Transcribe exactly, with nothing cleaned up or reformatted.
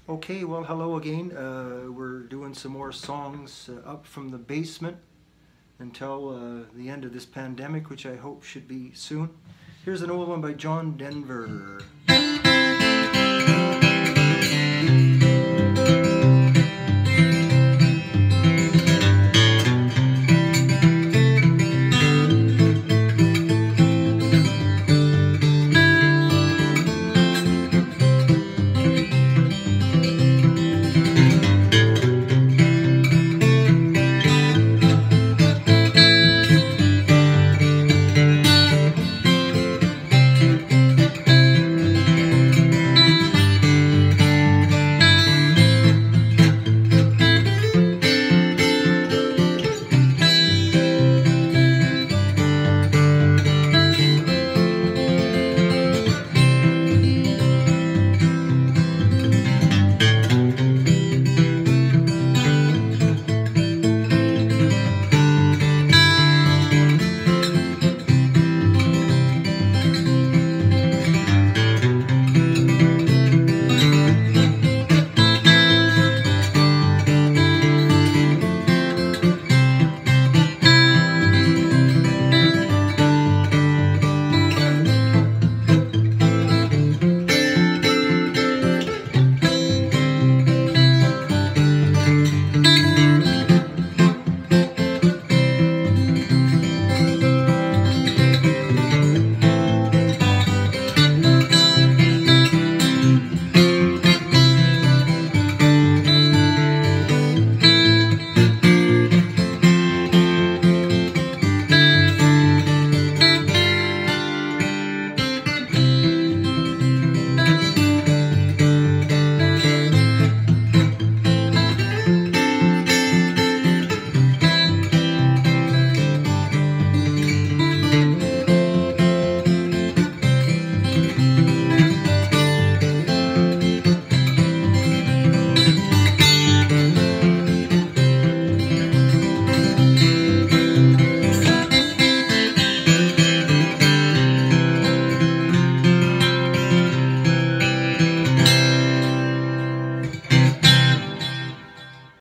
Okay, well, hello again. Uh, we're doing some more songs uh, up from the basement until uh, the end of this pandemic, which I hope should be soon. Here's an old one by John Denver.